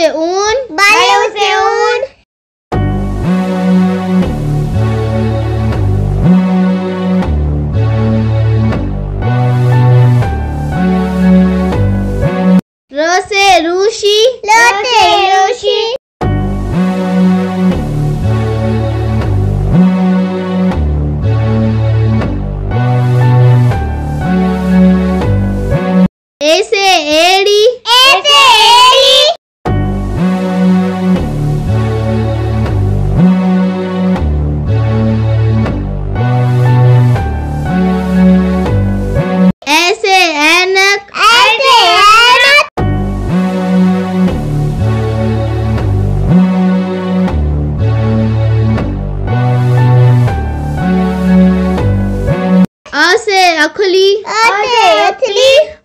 से ऊन, बालों से ऊन। र से रूशी, ल से रूशी। ए से एड़ी, ए से एड़ी। ए से ऐनक, ए से ऐनक। अ से अखली, अ से अथली।